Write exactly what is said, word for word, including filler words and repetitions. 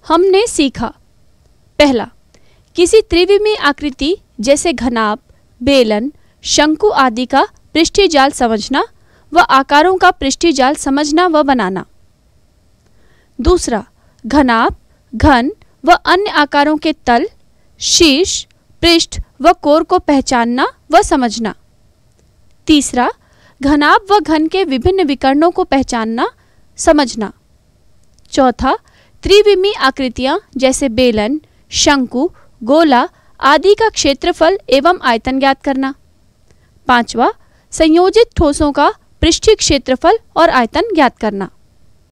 हमने सीखा। पहला, किसी त्रिविमीय आकृति जैसे घनाभ, बेलन, शंकु आदि का पृष्ठीय जाल समझना व आकारों का पृष्ठीय जाल समझना व बनाना। दूसरा, घनाभ, घन व अन्य आकारों के तल, शीर्ष, पृष्ठ व कोर को पहचानना व समझना। तीसरा, घनाभ व घन के विभिन्न विकर्णों को पहचानना, समझना। चौथा, त्रिविमीय आकृतियां जैसे बेलन, शंकु, गोला आदि का क्षेत्रफल एवं आयतन ज्ञात करना। पांचवा, संयोजित ठोसों का पृष्ठीय क्षेत्रफल और आयतन ज्ञात करना।